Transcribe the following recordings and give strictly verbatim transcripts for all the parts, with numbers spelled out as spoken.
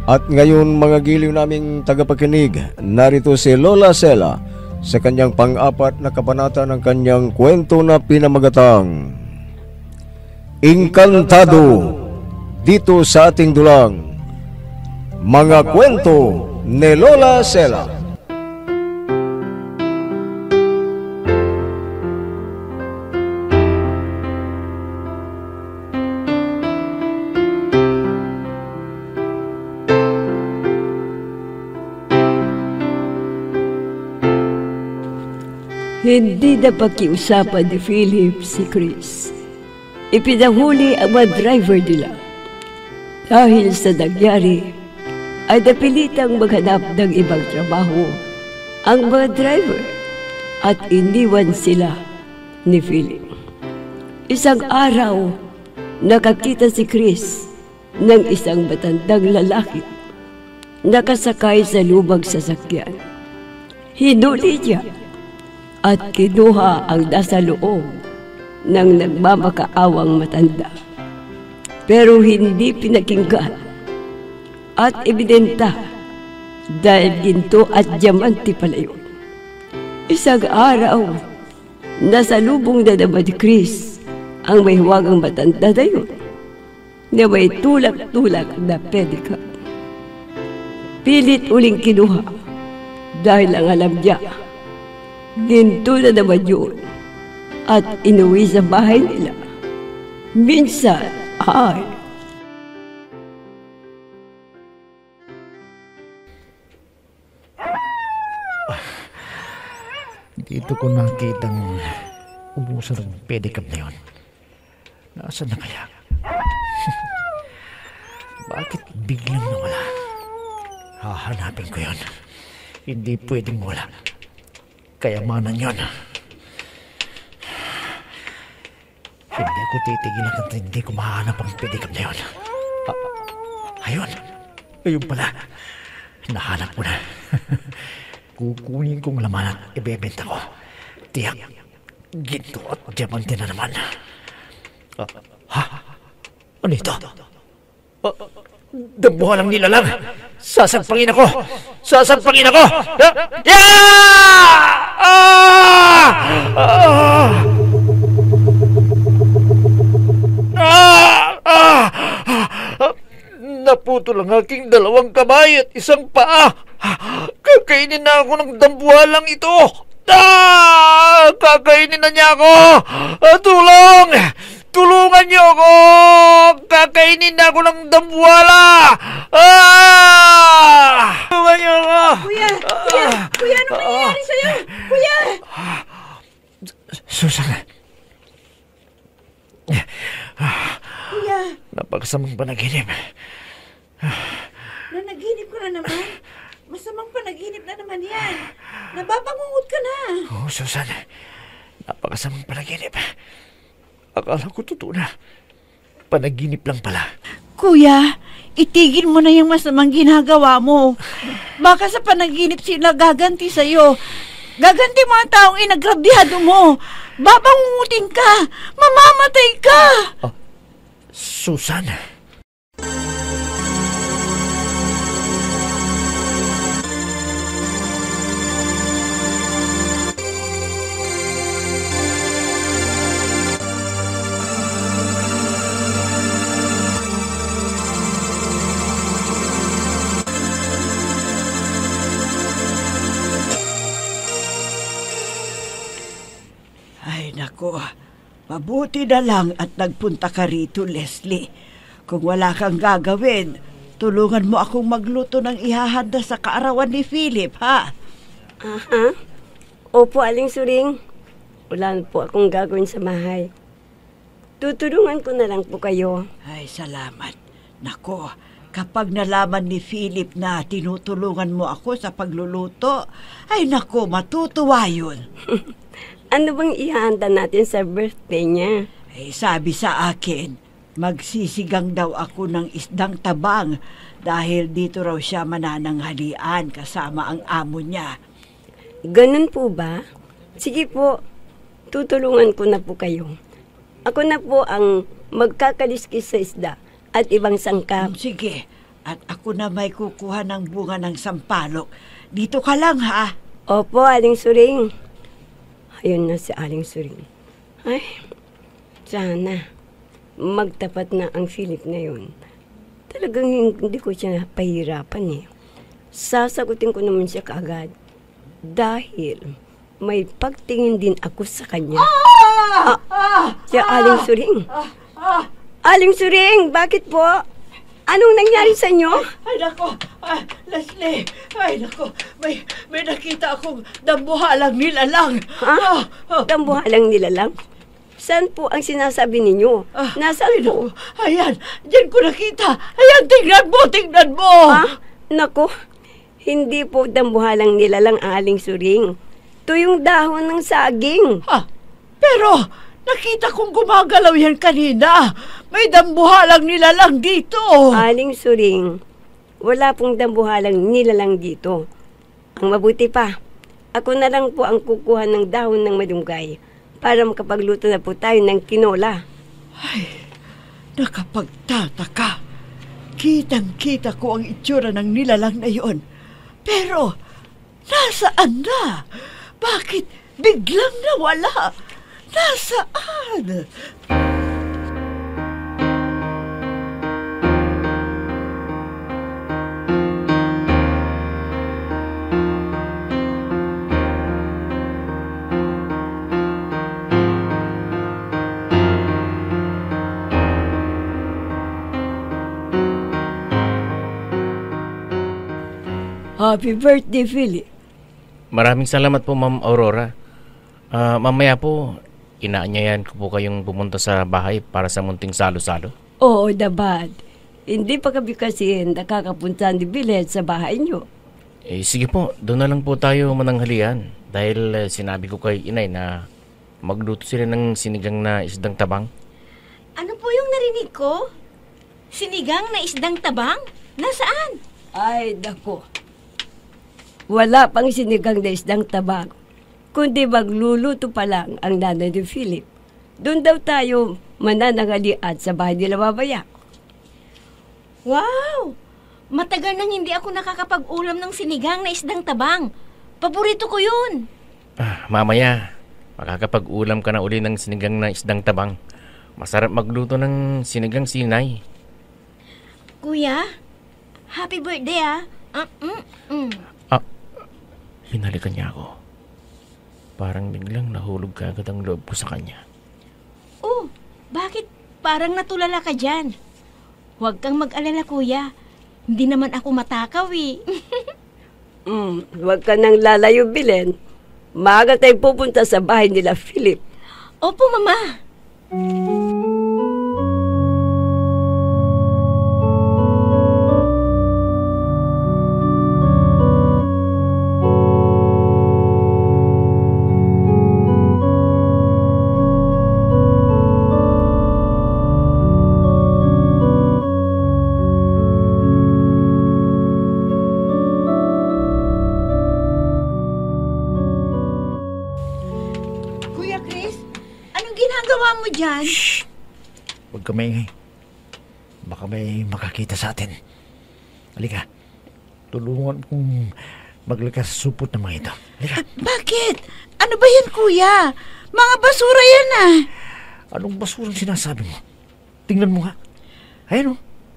At ngayon mga giliw naming tagapakinig, narito si Lola Sela sa kanyang pang-apat na kabanata ng kanyang kwento na pinamagatang Inkantado, dito sa ating dulang Mga Kwento ni Lola Sela. Hindi na pakiusapan ni Philip si Chris. Ipinahuli ang mga driver nila. Dahil sa nangyari, ay napilitang maghanap ng ibang trabaho ang mga driver at iniwan sila ni Philip. Isang araw, nakakita si Chris ng isang matandang lalaki nakasakay sa lumang sasakyan. Hinuli niya at kinuha ang nasa loob ng nagmamakaawang matanda. Pero hindi pinakinggan at ibinenta dahil ginto at diamante pala yun. Isang araw, nasa lubong na naman ni Chris ang may huwagang matanda na yun na may tulak-tulak na pedicab. Pilit uling kinuha dahil ang alam niya ginto na naman yun at inuwi sa bahay nila. Minsan ay dito ko nakitang ubusan ng pedicab na yun. Nasaan na kaya? Bakit biglang nawala? Hahanapin ko yun. Hindi pwedeng wala. Kayamanan yun. Hindi ako titigilan at hindi ko mahanap ang pedicab na yun. Ah, ayun. Ayun pala. Nahanap ko na. Kukunin kong laman at ibebenta ko. Tiyak. Ginto at diamante na naman. Ah, ha? Ano ito? Ah, dambuhalang nilalang. Sasagpangin ako! Sasagpangin ako! Yeah! Ah! Ah! Ah! Ah! Naputol ang aking dalawang kamay at isang paa. Kakainin na ako ng dambuhalang ito. Ah! Kakainin na niya ako. Ah, tulong! Tulungan niyo ako! Kakainin na ako ng dambuhala! Ah! Tulungan niyo ako! Kuya! Kuya! Kuya! Ano nangyayari sa'yo? Kuya! Susan! Kuya! Napakasamang panaginip. Nanaginip ka na naman? Masamang panaginip na naman yan. Nababangungot ka na. Oo, oh, Susan. Napakasamang panaginip. Akala ko totoo na. Panaginip lang pala. Kuya, itigil mo na yung masamang ginagawa mo. Baka sa panaginip sila gaganti sa'yo. Gaganti mga taong inagrabyado mo. Babangungutin ka. Mamamatay ka. Oh, Susan. Nako, mabuti na lang at nagpunta ka rito, Leslie. Kung wala kang gagawin, tulungan mo akong magluto ng ihahanda sa kaarawan ni Philip, ha? Aha. Opo, Aling Suring. Wala po akong gagawin sa bahay. Tutulungan ko na lang po kayo. Ay, salamat. Nako, kapag nalaman ni Philip na tinutulungan mo ako sa pagluluto, ay nako, matutuwa yun. Ano bang ihahanda natin sa birthday niya? Eh, sabi sa akin, magsisigang daw ako ng isdang tabang dahil dito raw siya manananghalian kasama ang amo niya. Ganun po ba? Sige po, tutulungan ko na po kayo. Ako na po ang magkakaliskis sa isda at ibang sangkap. Sige, At ako na may kukuha ng bunga ng sampalok. Dito ka lang, ha? Opo, Aling Suring. Ayun na si Aling Suring. Ay, sana magtapat na ang Philip na yun. Talagang hindi ko siya pahirapan eh. Sasagutin ko naman siya kaagad. Dahil may pagtingin din ako sa kanya. Ah! Ah! Si Aling Suring. Aling Suring, bakit po? Anong nangyari sa inyo? Ay, nako. Ay, Leslie. Ay, nako. May, may nakita akong dambuhalang nilalang. Ha? Ah, ah. Dambuhalang nilalang? Saan po ang sinasabi ninyo? Ah, Nasaan ay, po? naku. Ayan, diyan ko nakita. Ayan, tingnan mo, tingnan mo. Ha? Nako, hindi po dambuhalang nilalang ang Aling Suring. Ito yung dahon ng saging. Ha? Pero, nakita kong gumagalaw yan kanina. May dambuhalang nilalang dito. Aling Suring, wala pong dambuhalang nilalang dito. Ang mabuti pa, ako na lang po ang kukuha ng dahon ng malunggay para makapagluto na po tayo ng tinola. Ay, nakapagtataka. Kitang-kita ko ang itsura ng nilalang na yon. Pero, nasaan na? Bakit biglang nawala? Nasaan? Happy birthday, Philip. Maraming salamat po, Ma'am Aurora. Ah, mamaya po, inaanyayan ko po kayong pumunta sa bahay para sa munting salo-salo. Oo, Dabad. Hindi pa kami kasi nakakapunta ni Bilet sa bahay niyo. Eh, sige po, doon na lang po tayo mananghalian. Dahil eh, sinabi ko kay inay na magluto sila ng sinigang na isdang tabang. Ano po yung narinig ko? Sinigang na isdang tabang? Nasaan? Ay, dako. Wala pang sinigang na isdang tabang, kundi magluluto pa lang ang nanay ni Philip. Doon daw tayo mananangalian sa bahay nila Babayak. Wow! Matagal nang hindi ako nakakapag-ulam ng sinigang na isdang tabang. Paborito ko yun. Ah, mamaya, makakapag-ulam ka na uli ng sinigang na isdang tabang. Masarap magluto ng sinigang sinay. Kuya, happy birthday ah. Uh, mm, mm. Ah, hinalikan niya ako. Parang biglang nahulog ka agad ang loob ko sa kanya. Oh, bakit parang natulala ka dyan? Huwag kang mag-alala, kuya. Hindi naman ako matakaw eh. Mm, huwag ka nang lalayo, Bilen. Maaga tayong pupunta sa bahay nila Philip. Opo, mama. Kuya Chris, anong ginagawa mo dyan? Shh! Huwag ka maingay. Baka may makakita sa atin. Halika. Tulungan kong maglikas sa supot ng mga ito. Halika. Bakit? Ano ba yan, kuya? Mga basura yan ah. Anong basurang sinasabi mo? Tingnan mo nga. Ayan o.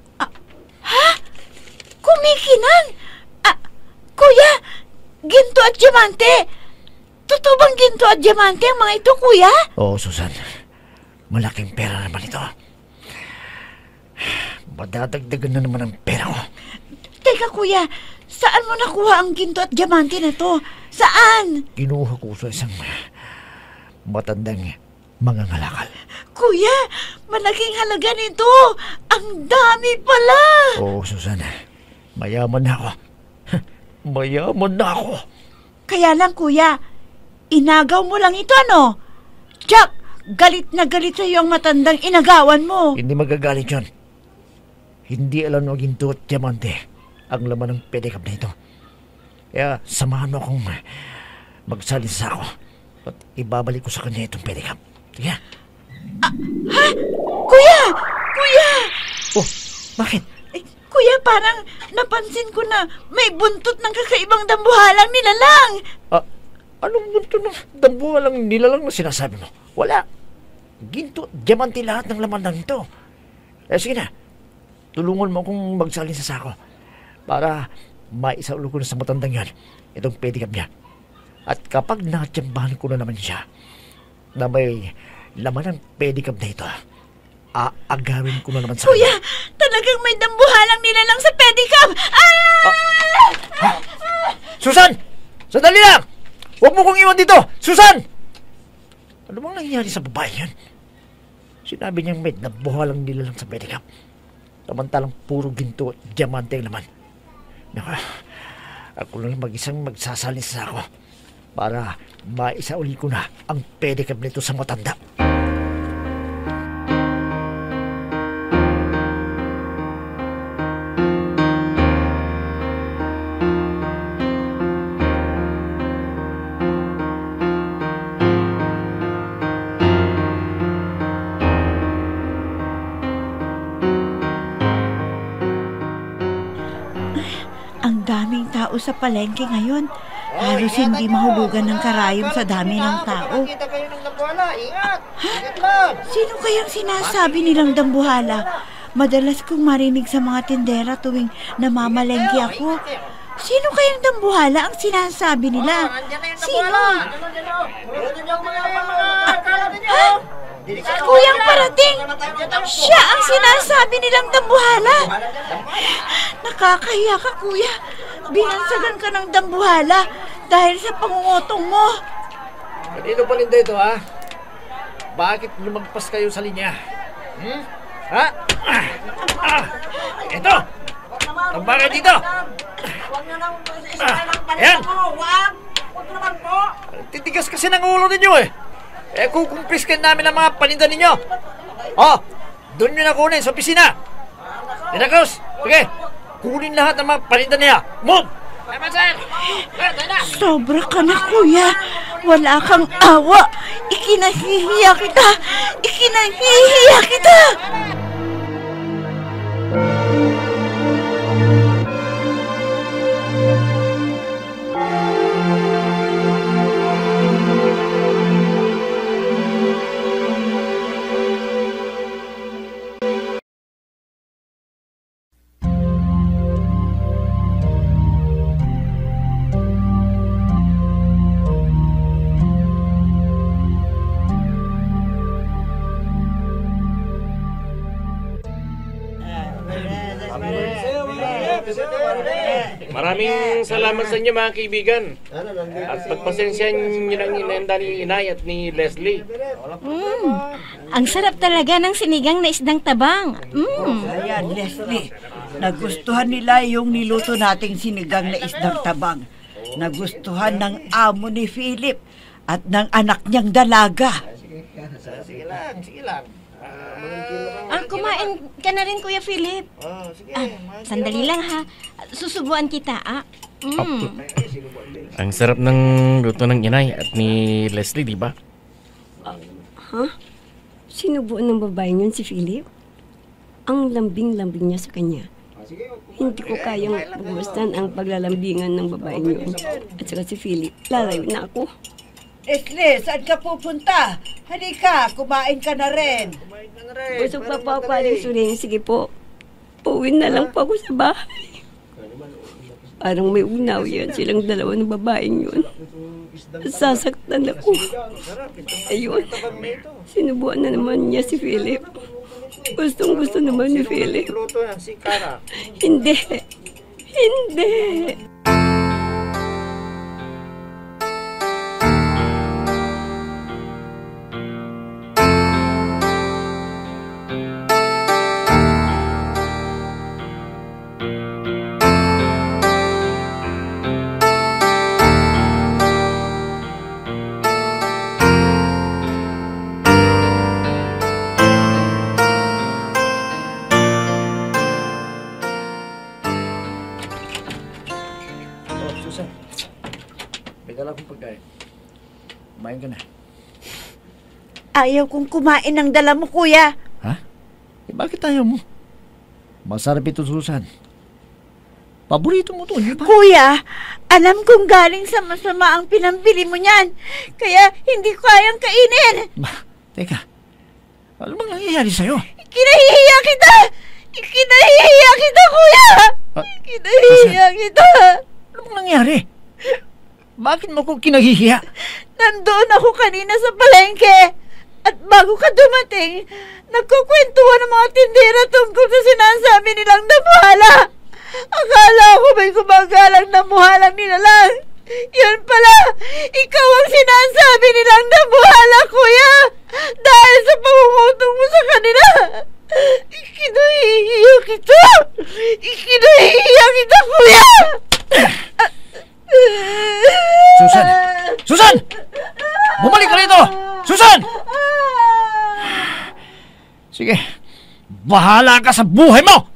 Kumikinang! Ah, kuya, ginto at diamante. Totoo bang ginto at diamante ang mga ito, kuya? Oo, Susan. Malaking pera naman ito. Madadagdagan na naman ang pera ko. Teka, kuya, saan mo nakuha ang ginto at diamante na to? Saan? Kinuha ko sa isang matandang mga ngalakal. Kuya, malaking halaga nito. Ang dami pala. Oo, Susan. Mayaman na ako. Mayaman na ako. Kaya lang, kuya, inagaw mo lang ito, ano? Jack, galit na galit sa iyo ang matandang inagawan mo. Hindi magagalit yun. Hindi alam ng ginto at diamante ang laman ng pedicab na ito. Kaya samahan mo akong magsalisa ako at ibabalik ko sa kanya itong pedicab. Sige. Ha? Kuya! Kuya! Oh, bakit? Eh, Kuya, parang napansin ko na may buntot ng kakaibang dambuhalang nilalang. Ah, anong bunto ng dambuhalang nilalang na sinasabi mo? Wala. Ginto, diamante lahat ng laman ng ito. Eh, sige na. Tulungan mo akong magsalin sa sako para maisaulo ko na sa matandang yan itong pedicab niya. At kapag natsambahan ko na naman siya na may laman ng pedicab na ito, aagawin ko na naman sa Kuya, talagang may dambuhalang nilalang sa pedicab! Ah! Ha? Susan! Sandali lang! Huwag mo kong iwan dito! Susan! Ano bang nangyari sa babae yan? Sinabi niyang may dambuhalang nilalang sa pedicab. Samantalang puro ginto at diamante ang laman. Naka, ako lang mag-isang magsasalin sa ako para maisauli ko na ang pedicab nito sa matanda. Ang daming tao sa palengke ngayon. Halos hindi mahulugan ng karayom sa dami ng tao. Ha? Sino kayang sinasabi nilang dambuhala? Madalas kong marinig sa mga tindera tuwing namamalengke ako. Sino kayang dambuhala ang sinasabi nila? Sino? Ha? Si Kuyang Parating! Siya ang sinasabi nilang dambuhala! Nakakahiya ka, Kuya. Binansagan ka ng dambuhala dahil sa pangungutong mo. Kanino palinda ito, ha? Bakit lumagpas kayo sa linya? Hmm? Ha? Ah! Ah! Ito! Tambakan dito! Ah! Ayan! Titigas kasi ng ulo ninyo eh! Eh, kukumpriskan namin ang mga paninda ninyo! Oh! Doon nyo na kunin sa opisina! Dinakos! Sige! Kunin lahat ng mga paninda niya! Move! Sobra ka na, Kuya. Wala kang awa. Ikinahihiya kita. Ikinahihiya kita. Maraming salamat sa inyo mga kaibigan. At pagpasensyahan nyo ng inenda ni Inay at ni Leslie. Mm, ang sarap talaga ng sinigang na isdang tabang. Mm. Ayan, Leslie. Nagustuhan nila yung niluto nating sinigang na isdang tabang. Nagustuhan ng amo ni Philip at ng anak niyang dalaga. Sige lang, sige lang. Ah, kumain ka na rin, Kuya Philip. Oh, sige. Ah, sandali lang ha. Susubuan kita, ah. Mm. Ang sarap ng luto ng Inay at ni Leslie, di ba? Ha? Sinubuan ng babae yun si Philip? Ang lambing-lambing niya sa kanya. Hindi ko kayang pagmasdan ang paglalambingan ng babae yun. At saka si Philip, lalayo na ako. Leslie, saan ka pupunta? Halika, kumain ka na rin. Busog pa po ako, Aling Suling. Sige po, uwi na lang po ako sa bahay. Parang may unaw yan silang dalawa ng babaeng yun. Sasaktan ako. Ayun, sinubuan na naman niya si Philip. Gustong gusto naman ni Philip. Hindi. Hindi. Kumain ka na. Ayaw kong kumain ng dala mo, Kuya. Ha? Eh, bakit ayaw mo? Masarap ito, Susan. Paborito mo to, di ba? Kuya, alam kong galing sa masama ang pinambili mo niyan. Kaya hindi ko kayang kainin. Ba, teka. Ano bang nangyayari sa'yo? Kinahihiya kita! Kinahihiya kita, kuya! Ah, Kinahihiya kita! Ano bang nangyari? Bakit mo ko kinahihiya? Nandoon ako kanina sa palengke. At bago ka dumating, nagkukwentuhan ng mga tindera tungkol sa sinasabi nilang damuhala. Akala ko may gumagalang damuhalang nilalang. Yan pala, ikaw ang sinasabi nilang damuhala, kuya. Dahil sa pangungutong mo sa kanila. Ikinahihiya kita. Ikinahihiya kita, kuya. Susan! Susan! Bumalik ka rito! Susan! Sige, bahala ka sa buhay mo!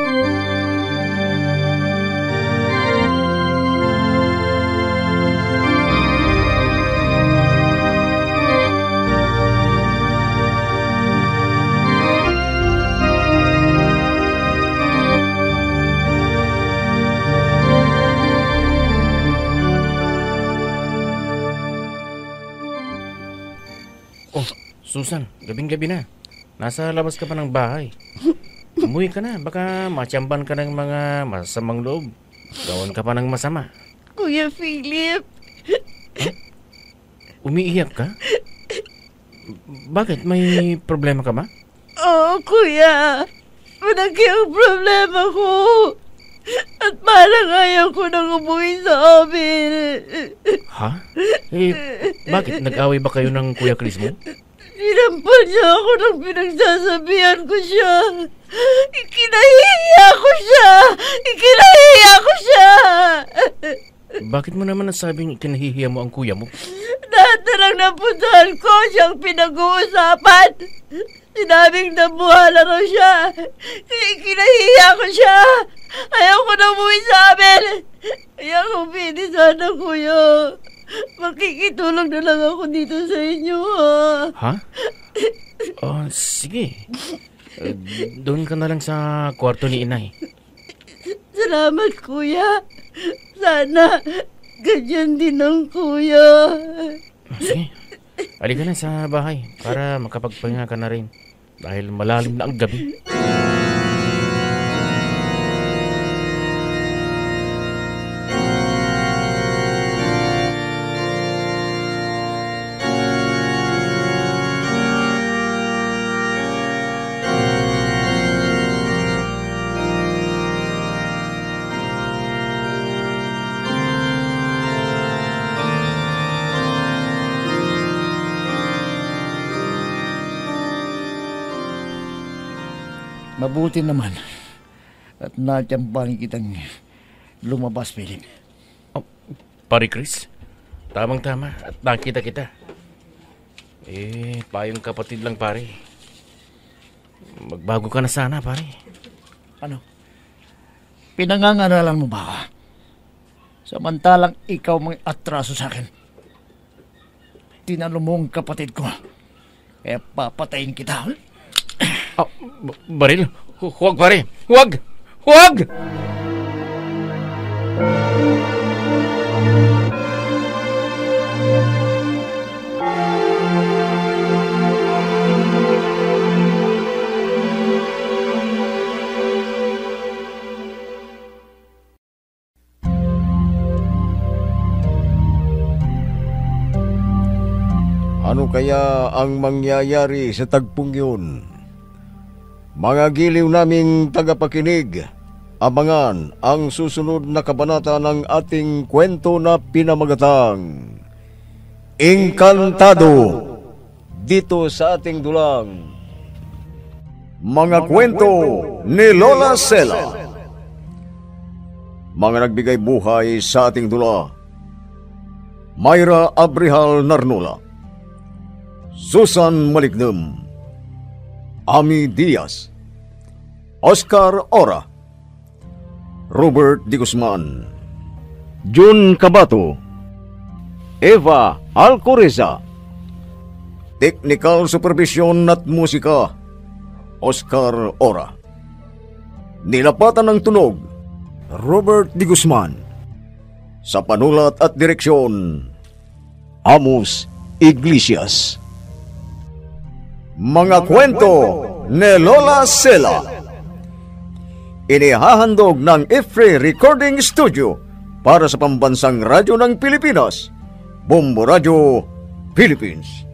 Susan, gabing-gabi na. Nasa labas ka pa ng bahay. Umuwi ka na, baka matsamban ka ng mga masamang loob. Gawin ka pa ng masama. Kuya Philip. Huh? Umiiyak ka? Bakit? May problema ka ba? Oo, kuya. Malaki ang problema ko. At parang ayaw ko nang umuwi sa amin. Ha? Eh, bakit? Nag-away ba kayo ng Kuya Chris mo? Sinampal niya ako nang pinagsasabihan ko siya. Ikinahiya ko siya. Ikinahiya ko siya. Bakit mo naman nasabing ikinahihiya mo ang kuya mo? Lahat na lang napuntahan ko siyang pinag-uusapan. Sinabing nabuhala raw siya. Kaya ikinahiya ko siya. Ayaw ko na umuwi sa amin. Kaya kung pwede sana, kuya, makikitulong na lang ako dito sa inyo, ha? Ha? Oh, sige. Uh, doon ka na lang sa kwarto ni inay. Salamat, kuya. Sana ganyan din ang kuya. Sige. Halika na sa bahay para makapagpahinga ka na rin. Dahil malalim na ang gabi. Mabuti naman. At natiyambangin kitang lumabas, Philip. Oh, pare Chris, tamang-tama at nakita kita. Eh, payong kapatid lang pare. Magbago ka na sana pare. Ano? Pinangangaralan mo ba ako? Samantalang ikaw may atraso sa akin. Tinalo mo ang kapatid ko. Kaya papatayin kita. Oh, b- baril? Hu- Huwag pare! Huwag! Huwag! Ano kaya ang mangyayari sa tagpong yun? Mga giliw naming tagapakinig, abangan ang susunod na kabanata ng ating kwento na pinamagatang Engkantado dito sa ating dulang Mga Kwento ni Lola Sela. Mga nagbigay buhay sa ating dula: Myra Abrihal Narnola, Susan Malignem, Ami Diaz, Oscar Ora, Robert Di Guzman, Jun Cabato, Eva Alcoreza. Technical Supervision at Musika, Oscar Ora. Nilapatan ng tunog, Robert D. Guzman. Sa panulat at direksyon, Amos Iglesias. Mga kwento ni Lola Sela. Inihahandog ng Ifree Recording Studio para sa pambansang radyo ng Pilipinas, Bombo Radio, Philippines.